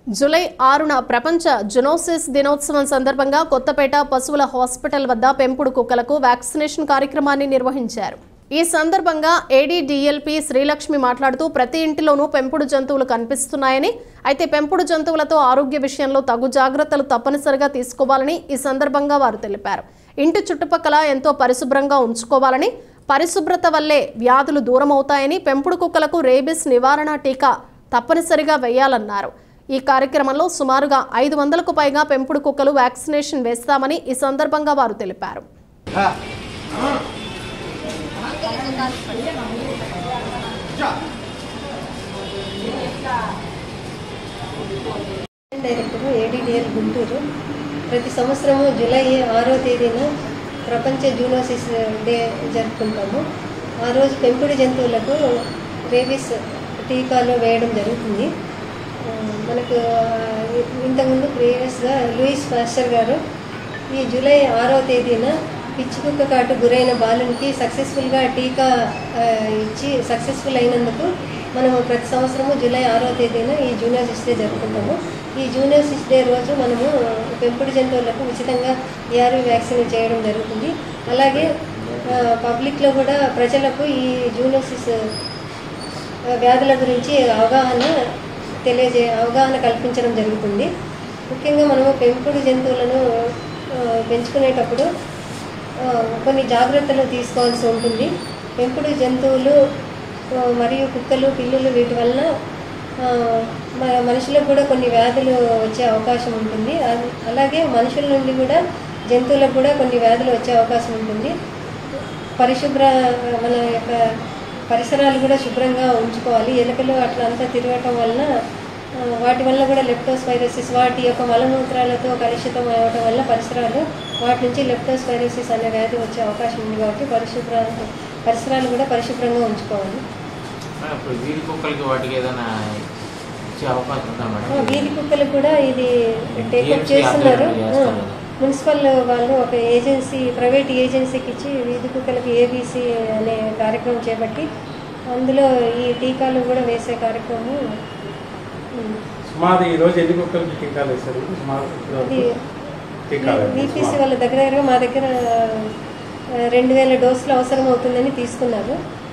July 6న ప్రపంచ zoonosis దినోత్సవం సందర్భంగా కొత్తపేట పశువుల హాస్పిటల్ వద్ద పెంపుడు కుక్కలకు వ్యాక్సినేషన్ కార్యక్రమాన్ని నిర్వహించారు. ఈ సందర్భంగా ఏడీడీఎల్పీ శ్రీలక్ష్మి మాట్లాడుతూ ప్రతి ఇంటిలోనూ పెంపుడు జంతువులు కనిపిస్తున్నాయని, అయితే పెంపుడు జంతువులతో ఆరోగ్య విషయంలో తగు జాగ్రత్తలు తప్పనిసరిగా తీసుకోవాలని ఈ సందర్భంగా వారు తెలిపారు. ఇంటి చుట్టుపక్కల ఎంతో పరిశుభ్రంగా ఉంచుకోవాలని, పరిశుభ్రత వల్లే వ్యాధులు దూరం అవుతాయని, పెంపుడు కుక్కలకు రేబిస్ నివారణ టీకా తప్పనిసరిగా వేయాలన్నారు. ఈ కార్యక్రమంలో సుమారుగా 500కు పైగా పెంపుడు కుక్కలు వ్యాక్సినేషన్ వేస్తామని ఈ సందర్భంగా వారు తెలిపారు. డైరెక్టర్ ఏడీడీఎల్ గుంటూరు ప్రతి సంవత్సరము జూలై 6వ తేదీన ప్రపంచ జూనోసిస్ డే జరుపుకుంటాము. ఆ రోజు పెంపుడు జంతువులకు రేబిస్ టీకాలు వేయడం జరుగుతుంది. మనకు ఇంతకుముందు ప్రీవియస్గా లూయిస్ పాస్టర్ గారు ఈ జూలై 6వ తేదీన పిచ్చి కుక్క కాటు గురైన బాలునికి సక్సెస్ఫుల్గా టీకా ఇచ్చి సక్సెస్ఫుల్ అయినందుకు మనము ప్రతి సంవత్సరము జూలై 6వ తేదీన ఈ జూనోసిస్ డే జరుపుకుంటాము. ఈ జూనోసిస్ డే రోజు మనము పెంపుడు జంతువులకు ఉచితంగా ఏఆర్వి వ్యాక్సిన్ చేయడం జరుగుతుంది. అలాగే పబ్లిక్లో కూడా ప్రజలకు ఈ జూనోసిస్ వ్యాధుల గురించి అవగాహన కల్పించడం జరుగుతుంది. ముఖ్యంగా మనము పెంపుడు జంతువులను పెంచుకునేటప్పుడు కొన్ని జాగ్రత్తలు తీసుకోవాల్సి ఉంటుంది. పెంపుడు జంతువులు మరియు కుక్కలు, పిల్లులు వీటి వలన మనుషులకు కూడా కొన్ని వ్యాధులు వచ్చే అవకాశం ఉంటుంది. అలాగే మనుషుల నుండి కూడా జంతువులకు కూడా కొన్ని వ్యాధులు వచ్చే అవకాశం ఉంటుంది. మన యొక్క పరిసరాలు కూడా శుభ్రంగా ఉంచుకోవాలి. ఎలుకలు అట్లా అంతా తిరగటం వలన వాటి వల్ల కూడా లెప్టోస్పైరోసిస్, వాటి యొక్క మలమూత్రాలతో కలుషితం అవ్వటం వల్ల పరిసరాలు వాటి నుంచి లెప్టోస్పైరోసిస్ అనే వ్యాధి వచ్చే అవకాశం ఉంది. కాబట్టి పరిసరాలు కూడా పరిశుభ్రంగా ఉంచుకోవాలి. వీధి కుక్కలు కూడా ఇది టేకప్ చేస్తున్నారు. మున్సిపల్ వాళ్ళు ఒక ఏజెన్సీ, ప్రైవేట్ ఏజెన్సీకి ఇచ్చి వీధి కుక్కలకి ఏబీసీ అనే కార్యక్రమం చేపట్టి అందులో ఈ టీకాలు కూడా వేసే కార్యక్రమం. వీపీసీ వాళ్ళ దగ్గర మా దగ్గర 2000 డోసులు అవసరం అవుతుందని తీసుకున్నారు.